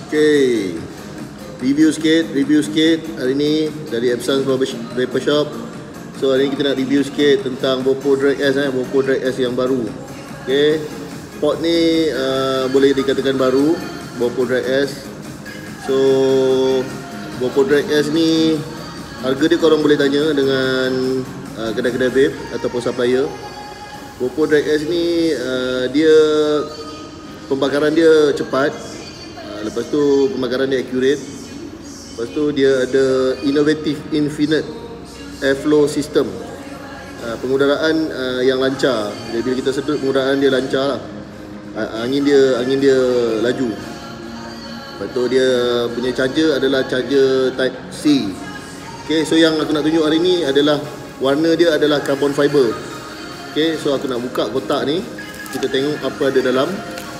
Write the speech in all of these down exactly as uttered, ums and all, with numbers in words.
Okay, review sikit, review sikit hari ni dari Epson's Vapor Shop. So hari ni kita nak review sikit tentang Vopo Drag S eh, Vopo Drag S yang baru. Okay, pot ni uh, boleh dikatakan baru, Vopo Drag S. So Vopo Drag S ni harga dia korang boleh tanya dengan uh, kedai-kedai vape ataupun supplier. Vopo Drag S ni uh, dia pembakaran dia cepat. Lepas tu pembakaran dia accurate. Lepas tu dia ada innovative infinite airflow system, uh, pengudaraan uh, yang lancar. Jadi bila kita sedut, pengudaraan dia lancar lah. uh, Angin dia angin dia laju. Lepas tu dia punya charger adalah charger type C. Okay, so yang aku nak tunjuk hari ni adalah warna dia adalah carbon fiber. Okay, so aku nak buka kotak ni, kita tengok apa ada dalam.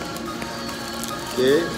Okay,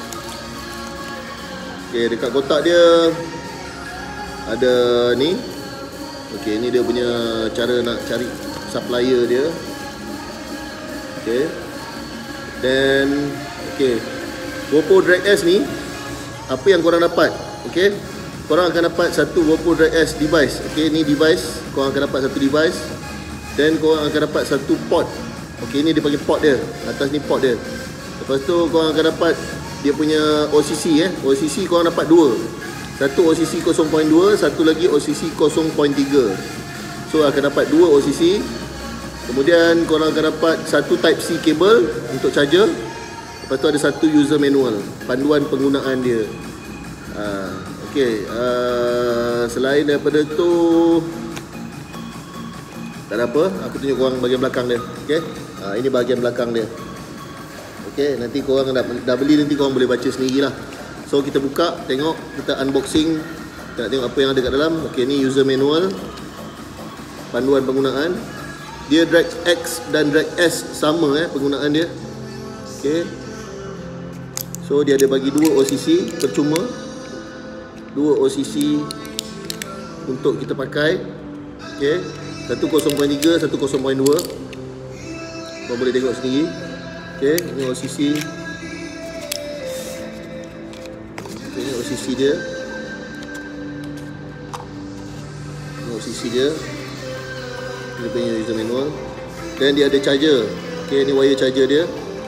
Okay, dekat kotak dia ada ni. Okay, ni dia punya cara nak cari supplier dia. Okay, dan okay, Vopo Drag S ni apa yang korang dapat? Okay, korang akan dapat satu Vopo Drag S device. Okay, ni device, korang akan dapat satu device. Dan korang akan dapat satu pot. Okay, ni dia panggil pot dia. Atas ni pot dia. Lepas tu korang akan dapat dia punya O C C eh. O C C korang dapat dua. Satu O C C kosong perpuluhan dua, satu lagi O C C kosong perpuluhan tiga. So akan dapat dua O C C. Kemudian korang akan dapat satu type C cable untuk charger. Lepas tu ada satu user manual, panduan penggunaan dia. uh, Okay, uh, selain daripada tu tak ada apa. Aku tunjuk korang bahagian belakang dia. Okay, uh, ini bahagian belakang dia. Okay, nanti korang dah, dah beli, nanti korang boleh baca sendiri lah. So kita buka, tengok, kita unboxing. Kita nak tengok apa yang ada kat dalam. Okay, ni user manual, panduan penggunaan. Dia Drag X dan Drag S sama eh penggunaan dia. Okay, so dia ada bagi dua O C C percuma. Dua O C C untuk kita pakai. Okay, satu kosong perpuluhan tiga, satu kosong perpuluhan dua. Korang boleh tengok sendiri. Okay, ini O C C. Okay, ini O C C dia. Ini O C C dia. Ini punya user manual. Dan dia ada charger. Okay, ini wire charger dia.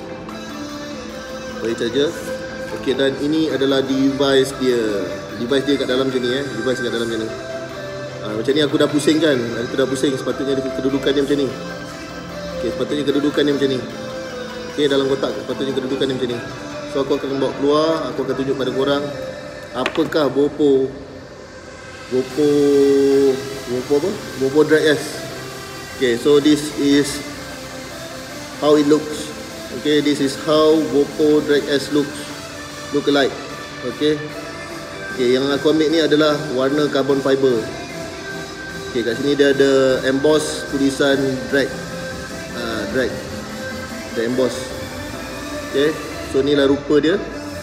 Wire charger. Okay, dan ini adalah device dia. Device dia kat dalam macam ni eh. Device kat dalam macam ni. Ha, macam ni aku dah pusing kan. Aku dah pusing. Sepatutnya kedudukan dia macam ni. Okay, sepatutnya kedudukan dia macam ni. Okay, dalam kotak sepatutnya kedudukan dia macam ni. So aku akan bawa keluar. Aku akan tunjuk pada korang apakah Vopo Vopo Vopo apa? Vopo Drag S. Okay, so this is how it looks. Okay, this is how Vopo Drag S looks. Look alike. Okay. Okay, yang aku ambil ni adalah warna carbon fiber. Okay, kat sini dia ada emboss tulisan drag. uh, Drag Dia emboss. Okay, so inilah rupa dia.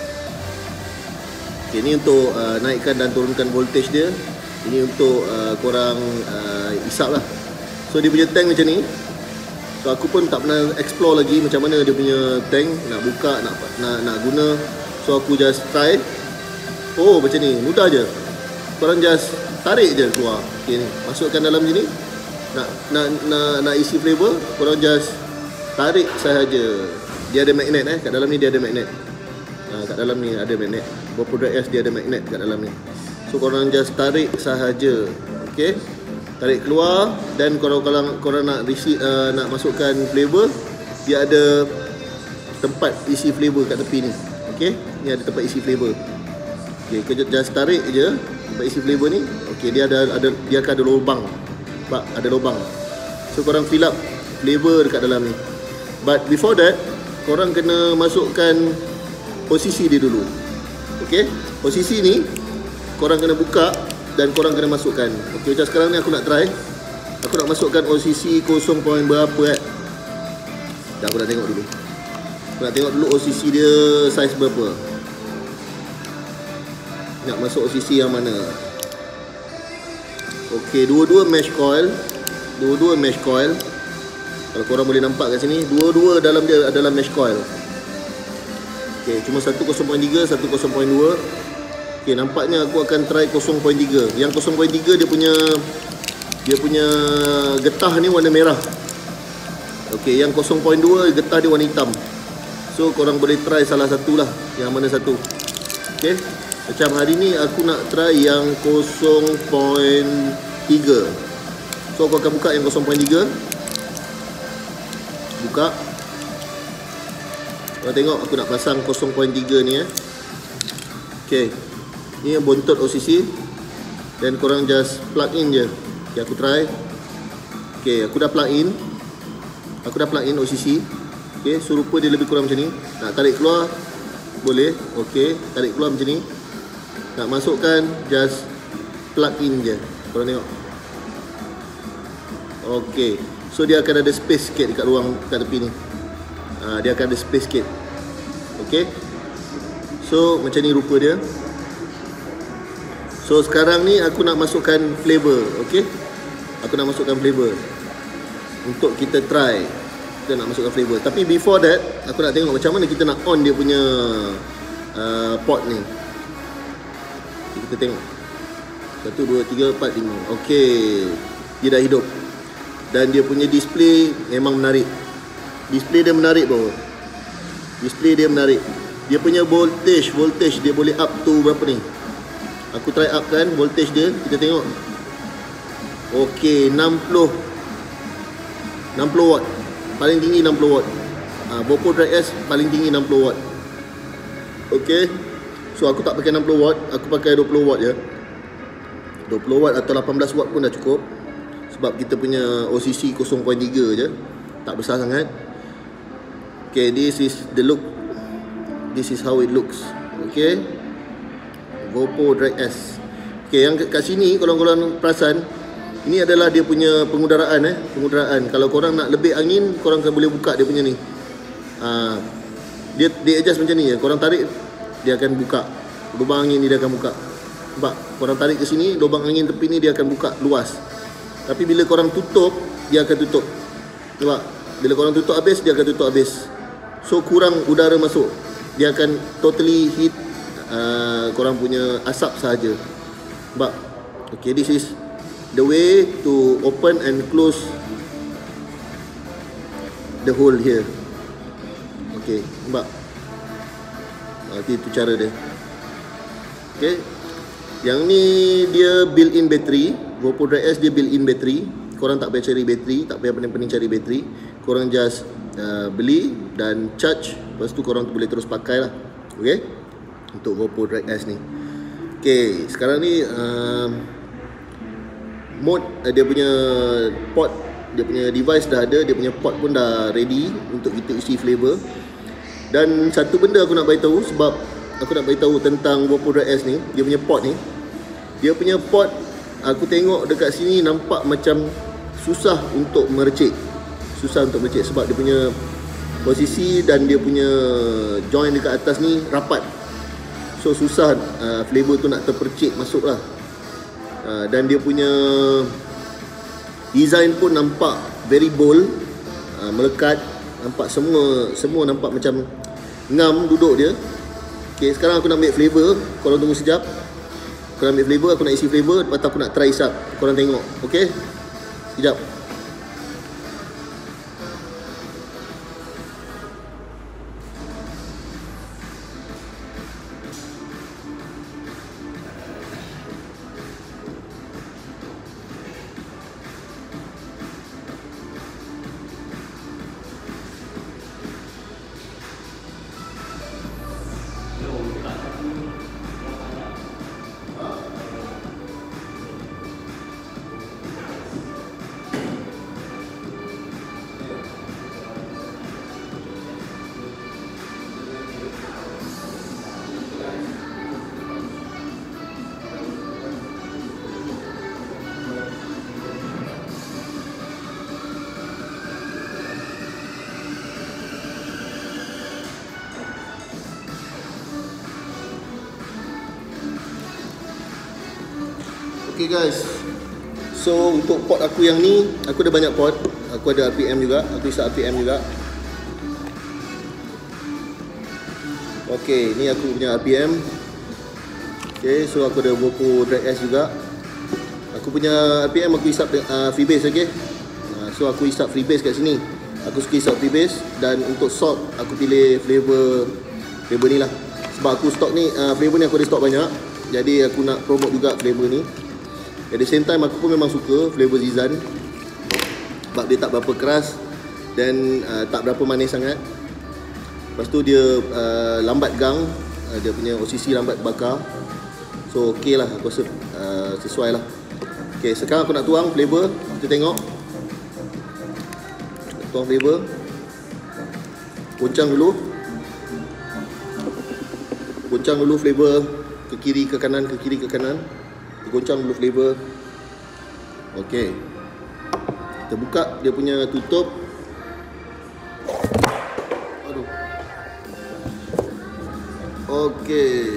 Okay, ni untuk uh, naikkan dan turunkan voltage dia. Ini untuk uh, korang uh, isap lah. So dia punya tank macam ni. So aku pun tak pernah explore lagi macam mana dia punya tank. Nak buka, nak nak, nak guna. So aku just try. Oh, macam ni, mudah je. Korang just tarik je keluar. Okay, ni masukkan dalam sini. Nak nak nak, nak isi flavor, korang just tarik sahaja. Dia ada magnet eh, kat dalam ni dia ada magnet. Ha, kat dalam ni ada magnet. Vopo Drag S dia ada magnet kat dalam ni. So korang just tarik sahaja. Okey. Tarik keluar dan korang korang, korang nak isi uh, nak masukkan flavor, dia ada tempat isi flavor kat tepi ni. Okey. Ni ada tempat isi flavor. Okey, kau just tarik je tempat isi flavor ni. Okey, dia ada ada dia akan ada lubang. Nampak ada lubang. So korang fill up flavor dekat dalam ni. But before that, korang kena masukkan O C C dia dulu. Okay, O C C ni korang kena buka dan korang kena masukkan. Okay, macam sekarang ni aku nak try. Aku nak masukkan O C C kosong perpuluhan berapa eh. Dah, aku nak tengok dulu. Aku nak tengok dulu O C C dia saiz berapa. Nak masuk O C C yang mana. Okay, dua-dua mesh coil. Dua-dua mesh coil. Kalau korang boleh nampak kat sini, dua-dua dalam dia adalah mesh coil. Okay, cuma satu kosong perpuluhan tiga, satu kosong perpuluhan dua. Okay, nampaknya aku akan try kosong perpuluhan tiga. Yang kosong perpuluhan tiga dia punya dia punya getah ni warna merah. Okay, yang kosong perpuluhan dua getah dia warna hitam. So korang boleh try salah satu lah, yang mana satu. Okay, macam hari ni aku nak try yang kosong perpuluhan tiga. So aku akan buka yang kosong perpuluhan tiga. Buka. Korang tengok aku nak pasang kosong perpuluhan tiga ni eh. Okay, ni yang bontot O C C. Dan korang just plug in je. Okay, aku try. Okay, aku dah plug in. Aku dah plug in O C C. Okay, so rupa dia lebih kurang macam ni. Nak tarik keluar boleh. Okay, tarik keluar macam ni. Nak masukkan just plug in je. Korang tengok. Okay, so dia akan ada space sikit dekat ruang kat tepi ni. ha, Dia akan ada space sikit. Okay, so macam ni rupa dia. So sekarang ni aku nak masukkan flavor. Okay, aku nak masukkan flavor untuk kita try. Kita nak masukkan flavor. Tapi before that, aku nak tengok macam mana kita nak on dia punya uh, pot ni. Kita tengok. Satu, dua, tiga, empat, lima. Okay, dia dah hidup. Dan dia punya display memang menarik. Display dia menarik bro. Display dia menarik. Dia punya voltage, voltage dia boleh up to berapa ni? Aku try up kan voltage dia. Kita tengok. Okay, enam puluh enam puluh watt. Paling tinggi enam puluh watt. ha, GoPro Drag S paling tinggi enam puluh watt. Okay, so aku tak pakai enam puluh watt. Aku pakai dua puluh watt je. dua puluh watt atau lapan belas watt pun dah cukup. Sebab kita punya O C C kosong perpuluhan tiga je, tak besar sangat. Okay, this is the look. This is how it looks. Okay, GoPro Drag S. Okay, yang kat sini kalau korang perasan, ini adalah dia punya pengudaraan eh, pengudaraan. Kalau korang nak lebih angin, korang kan boleh buka dia punya ni. Ha, dia dia adjust macam ni je. Korang tarik, dia akan buka. Lubang angin ni dia akan buka. Nampak? Korang tarik ke sini, lubang angin tepi ni dia akan buka luas. Tapi bila korang tutup, dia akan tutup. Nampak? Bila korang tutup habis, dia akan tutup habis. So kurang udara masuk. Dia akan totally heat uh, korang punya asap sahaja. Nampak? Okay, this is the way to open and close the hole here. Okay, nampak? Nanti itu cara dia. Okay, yang ni dia built-in battery. GoPro Drag S dia built-in battery. Korang tak payah cari battery, tak payah pening-pening cari battery. Korang just uh, beli dan charge. Lepas tu korang tu boleh terus pakai lah. Okay, untuk GoPro Drag S ni. Okay, sekarang ni uh, mode uh, dia punya pot, dia punya device dah ada, dia punya pot pun dah ready untuk kita isi flavor. Dan satu benda aku nak beritahu, sebab aku nak beritahu tentang GoPro Drag S ni, dia punya pot ni. Dia punya pot, aku tengok dekat sini nampak macam susah untuk mercik. Susah untuk mercik sebab dia punya posisi dan dia punya joint dekat atas ni rapat. So susah uh, flavor tu nak terpercik masuk lah. uh, Dan dia punya design pun nampak very bold, uh, melekat. Nampak semua Semua nampak macam ngam duduk dia. Okay, sekarang aku nak ambil flavor. Korang tunggu sekejap. Aku nak ambil flavor, aku nak isi flavor. Lepas tu aku nak try isap. Korang tengok. Okay, sekejap. Okay guys, so untuk pot aku yang ni, aku ada banyak pot. Aku ada R P M juga, aku isap R P M juga. Kau Okay, ni aku punya R P M. Okay, so aku ada Voco Drag S juga. Aku punya R P M aku hisap uh, freebase, okay. uh, So aku hisap freebase kat sini. Aku suka hisap freebase. Dan untuk salt aku pilih flavor Flavor ni lah. Sebab aku stok ni, uh, flavor ni aku ada stok banyak. Jadi aku nak promote juga flavor ni. At the same time aku pun memang suka flavor Zizan. Sebab dia tak berapa keras dan uh, tak berapa manis sangat. Lepas tu dia uh, lambat gang, uh, dia punya O C C lambat bakar. So ok lah, aku rasa uh, sesuai lah. Ok, sekarang aku nak tuang flavor. Kita tengok. Tuang flavor. Goncang dulu. Goncang dulu flavor ke kiri ke kanan, ke kiri ke kanan. Goncang dulu flavor. Ok, kita buka dia punya tutup. Aduh. Ok,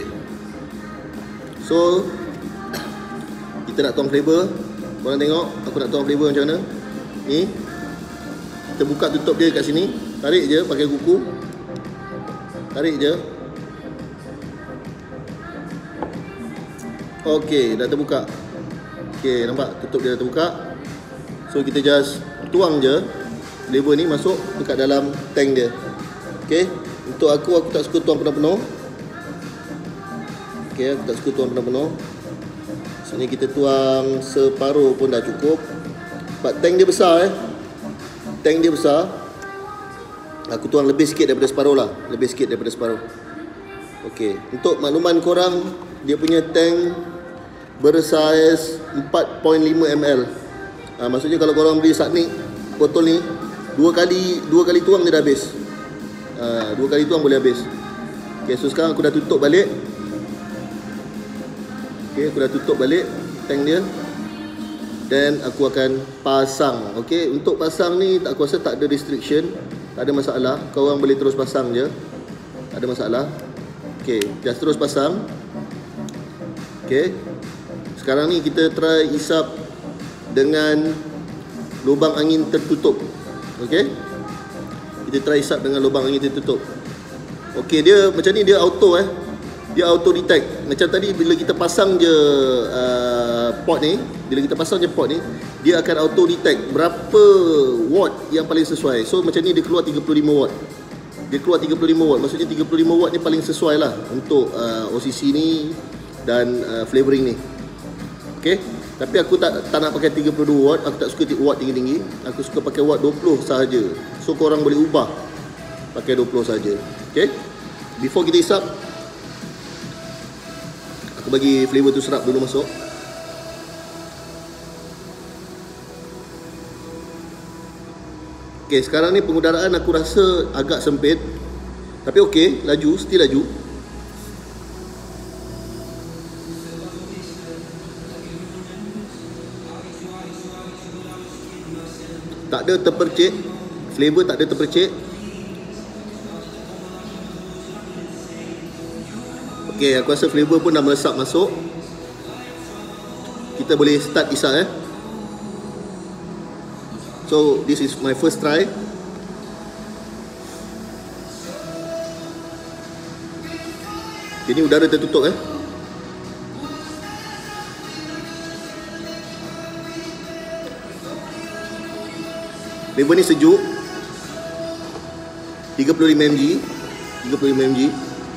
so kita nak tuang flavor. Korang tengok aku nak tuang flavor macam mana. Ni kita buka tutup dia kat sini. Tarik je pakai kuku. Tarik je. Ok, dah terbuka. Ok, nampak tutup dia dah terbuka. So kita just tuang je flavor ni masuk dekat dalam tank dia. Ok, untuk aku, aku tak suka tuang penuh-penuh. Ok, aku tak suka tuang penuh-penuh. Sini kita tuang separuh pun dah cukup. Sebab tank dia besar eh. Tank dia besar. Aku tuang lebih sikit daripada separuh lah. Lebih sikit daripada separuh. Ok, untuk makluman korang, dia punya tank bersaiz empat perpuluhan lima mililiter. ha, Maksudnya kalau korang beli Satnik botol ni, Dua kali Dua kali tuang dia dah habis. ha, Dua kali tuang boleh habis. Ok, so sekarang aku dah tutup balik. Ok, aku dah tutup balik tank dia. Dan aku akan pasang. Ok, untuk pasang ni aku rasa tak ada restriction. Tak ada masalah. Korang boleh terus pasang je. Tak ada masalah. Ok, just terus pasang. Ok, sekarang ni kita try isap dengan lubang angin tertutup. Ok, kita try isap dengan lubang angin tertutup. Ok, dia macam ni, dia auto eh. Dia auto detect. Macam tadi bila kita pasang je uh, pot ni, bila kita pasang je pot ni, dia akan auto detect berapa watt yang paling sesuai. So macam ni dia keluar tiga puluh lima watt. Dia keluar tiga puluh lima watt. Maksudnya tiga puluh lima watt ni paling sesuai lah untuk uh, O C C ni dan uh, flavoring ni. Ok, tapi aku tak tak nak pakai tiga puluh dua watt. Aku tak suka watt tinggi-tinggi. Aku suka pakai watt dua puluh sahaja. So korang boleh ubah pakai dua puluh sahaja. Ok, before kita isap, aku bagi flavor tu serap dulu masuk. Ok, sekarang ni pengudaraan aku rasa agak sempit. Tapi ok, laju, still laju. Tak ada terpercik. Flavor tak ada terpercik. Ok, aku rasa flavor pun dah meresap masuk. Kita boleh start isap eh. So this is my first try. Ini udara tertutup eh. Flavor ni sejuk. tiga puluh lima mililiter. tiga puluh lima mililiter.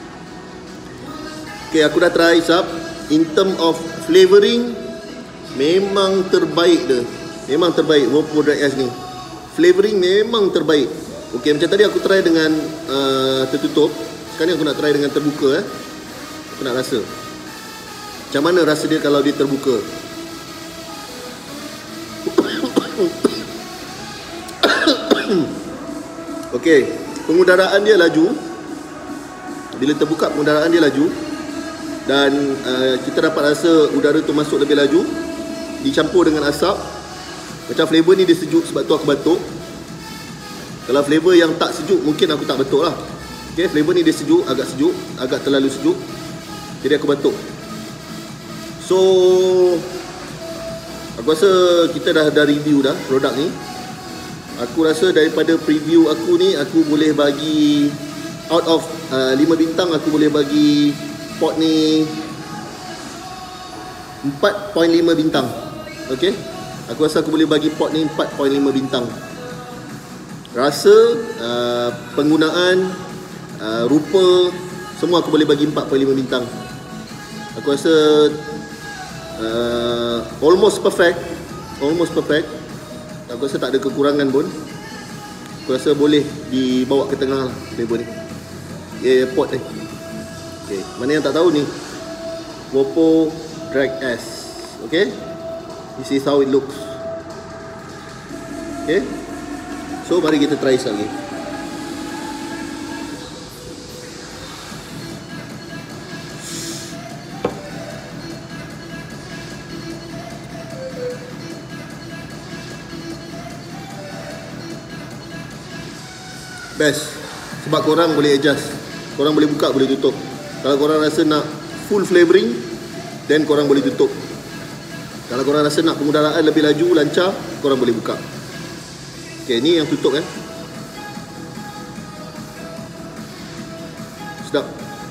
Ok, aku dah try isap. In term of flavoring, memang terbaik dia. Memang terbaik Voco Drag S ni. Flavoring memang terbaik. Ok, macam tadi aku try dengan uh, tertutup. Sekarang ni aku nak try dengan terbuka eh. Aku nak rasa macam mana rasa dia kalau dia terbuka. Ok, pengudaraan dia laju. Bila terbuka, pengudaraan dia laju. Dan uh, kita dapat rasa udara tu masuk lebih laju, dicampur dengan asap. Macam flavor ni dia sejuk, sebab tu aku batuk. Kalau flavor yang tak sejuk, mungkin aku tak batuk lah. Ok, flavor ni dia sejuk, agak sejuk, agak terlalu sejuk, jadi aku batuk. So aku rasa kita dah dah review dah produk ni. Aku rasa daripada preview aku ni, aku boleh bagi out of uh, lima bintang, aku boleh bagi pot ni empat perpuluhan lima bintang. Okey, aku rasa aku boleh bagi pot ni empat perpuluhan lima bintang. Rasa, uh, penggunaan, uh, rupa, semua aku boleh bagi empat perpuluhan lima bintang. Aku rasa uh, almost perfect. Almost perfect. Aku rasa tak ada kekurangan pun. Aku rasa boleh dibawa ke tengah flavor ni, eh, pot ni. Okay. Mana yang tak tahu ni, Wopo Drag S. Okay, this is how it looks. Okay, so mari kita try sekali. Best. Sebab korang boleh adjust. Korang boleh buka, boleh tutup. Kalau korang rasa nak full flavouring, then korang boleh tutup. Kalau korang rasa nak pengudaraan lebih laju, lancar, korang boleh buka. Okay, ni yang tutup kan. Sedap.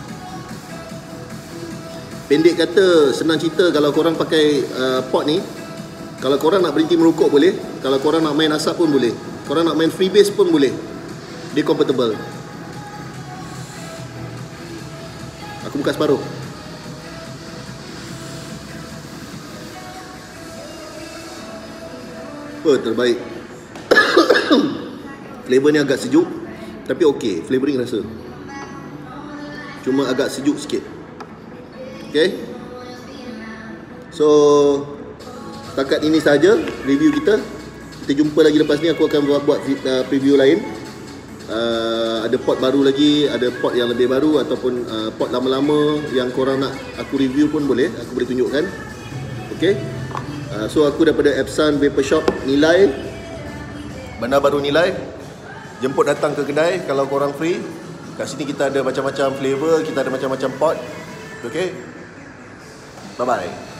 Pendek kata, senang cerita, kalau korang pakai uh, pot ni, kalau korang nak berhenti merokok boleh. Kalau korang nak main asap pun boleh. Korang nak main freebase pun boleh. Dia compatible. Aku buka separuh. Oh, terbaik. Flavor ni agak sejuk, tapi okey, flavoring rasa. Cuma agak sejuk sikit. Okay. So, setakat ini saja review kita. Kita jumpa lagi lepas ni. Aku akan buat, buat uh, preview lain. Uh, ada pot baru lagi, ada pot yang lebih baru, ataupun uh, pot lama-lama yang korang nak aku review pun boleh. Aku boleh tunjukkan. Okay. uh, So aku daripada Epson Vapor Shop Nilai, Bandar Baru Nilai. Jemput datang ke kedai kalau korang free. Kat sini kita ada macam-macam flavor, kita ada macam-macam pot. Okay, bye bye.